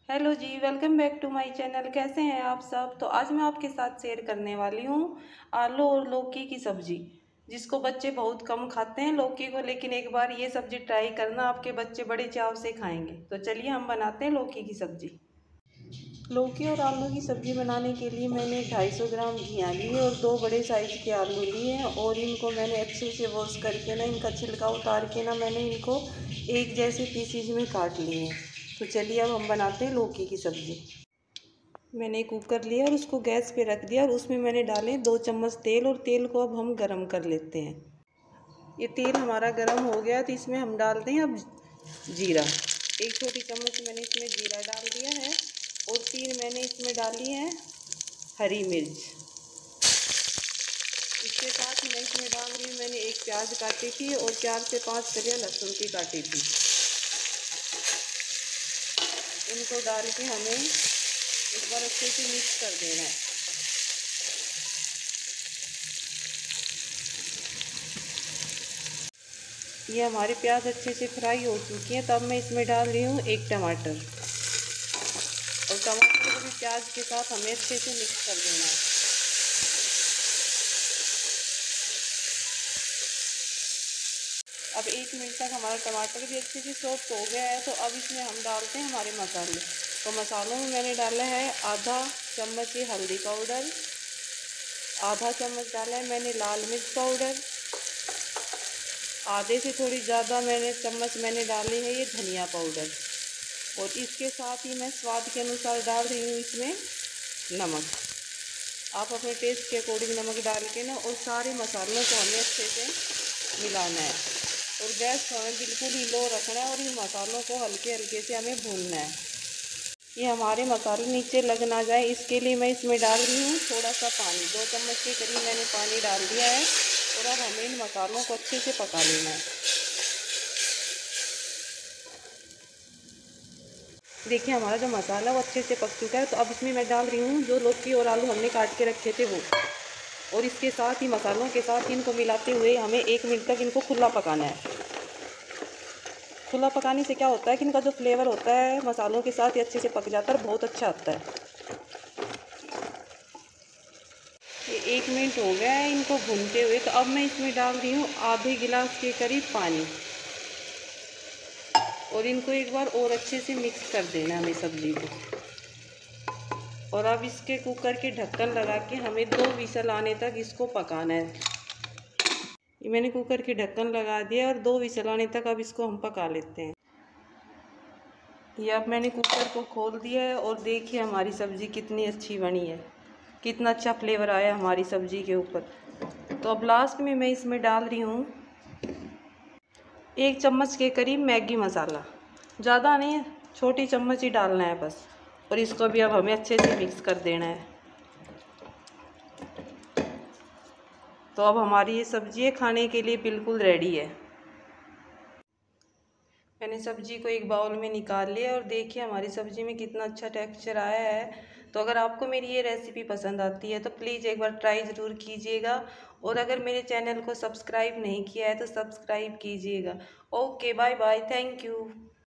Hello जी, welcome back to my channel. कैसे हैं आप सब। तो आज मैं आपके साथ शेयर करने वाली हूँ आलू और लौकी की सब्जी, जिसको बच्चे बहुत कम खाते हैं लौकी को, लेकिन एक बार ये सब्जी ट्राई करना, आपके बच्चे बड़े चाव से खाएंगे। तो चलिए हम बनाते हैं लौकी की सब्जी। लौकी और आलू की सब्जी बनाने के लिए मैंने 250 ग्राम घिया ली है और 2 बड़े साइज़ के आलू लिए हैं और इनको मैंने अच्छे से वॉश करके ना, इनका छिलका उतार के ना, मैंने इनको एक जैसे पीसीज में काट लिए हैं। तो चलिए अब हम बनाते हैं लौकी की सब्ज़ी। मैंने कुकर लिया और उसको गैस पे रख दिया और उसमें मैंने डाले 2 चम्मच तेल और तेल को अब हम गरम कर लेते हैं। ये तेल हमारा गरम हो गया तो इसमें हम डालते हैं अब जीरा। 1 छोटी चम्मच मैंने इसमें जीरा डाल दिया है और 3 मैंने इसमें डाली है हरी मिर्च। इसके साथ मैं इसमें डाल रही हूँ, मैंने एक प्याज काटी थी और 4 से 5 कलियां लहसुन की काटी थी। इनको डाल के हमें एक बार अच्छे से मिक्स कर देना है। ये हमारे प्याज अच्छे से फ्राई हो चुकी हैं। तब मैं इसमें डाल रही हूँ 1 टमाटर और टमाटर को भी प्याज के साथ हमें अच्छे से मिक्स कर देना है। अब 1 मिनट तक हमारा टमाटर भी अच्छे से सॉफ्ट हो गया है। तो अब इसमें हम डालते हैं हमारे मसाले। तो मसालों में मैंने डाला है आधा चम्मच ये हल्दी पाउडर, आधा चम्मच डाला है मैंने लाल मिर्च पाउडर, आधे से थोड़ी ज़्यादा चम्मच मैंने डाले है ये धनिया पाउडर, और इसके साथ ही मैं स्वाद के अनुसार डाल रही हूँ इसमें नमक। आप अपने टेस्ट के अकॉर्डिंग नमक डाल के ना, और सारे मसालों को हमें अच्छे से मिलाना है और गैस को हमें बिल्कुल ही लो रखना है और इन मसालों को हल्के हल्के से हमें भूनना है। ये हमारे मसाले नीचे लग ना जाए, इसके लिए मैं इसमें डाल रही हूँ थोड़ा सा पानी। 2 चम्मच के करीब मैंने पानी डाल दिया है और अब हमें इन मसालों को अच्छे से पका लेना है। देखिए हमारा जो मसाला वो अच्छे से पक चुका है। तो अब इसमें मैं डाल रही हूँ जो लौकी और आलू हमने काट के रखे थे वो, और इसके साथ ही मसालों के साथ इनको मिलाते हुए हमें 1 मिनट तक इनको खुला पकाना है। खुला पकाने से क्या होता है कि इनका जो फ्लेवर होता है मसालों के साथ ही अच्छे से पक जाता है और बहुत अच्छा आता है। ये 1 मिनट हो गया है इनको भूनते हुए। तो अब मैं इसमें डाल रही हूँ आधे गिलास के करीब पानी और इनको एक बार और अच्छे से मिक्स कर देना है हमें सब्ज़ी को। और अब इसके कुकर के ढक्कन लगा के हमें 2 विसल आने तक इसको पकाना है। ये मैंने कुकर के ढक्कन लगा दिया और 2 विसल आने तक अब इसको हम पका लेते हैं। ये अब मैंने कुकर को खोल दिया है और देखिए हमारी सब्ज़ी कितनी अच्छी बनी है, कितना अच्छा फ्लेवर आया हमारी सब्ज़ी के ऊपर। तो अब लास्ट में मैं इसमें डाल रही हूँ 1 चम्मच के करीब मैगी मसाला। ज़्यादा नहीं है, छोटी चम्मच ही डालना है बस। और इसको भी अब हमें अच्छे से मिक्स कर देना है। तो अब हमारी ये सब्ज़ी खाने के लिए बिल्कुल रेडी है। मैंने सब्ज़ी को एक बाउल में निकाल लिया और देखिए हमारी सब्ज़ी में कितना अच्छा टेक्सचर आया है। तो अगर आपको मेरी ये रेसिपी पसंद आती है तो प्लीज़ एक बार ट्राई ज़रूर कीजिएगा, और अगर मेरे चैनल को सब्सक्राइब नहीं किया है तो सब्सक्राइब कीजिएगा। Okay, bye bye, thank you.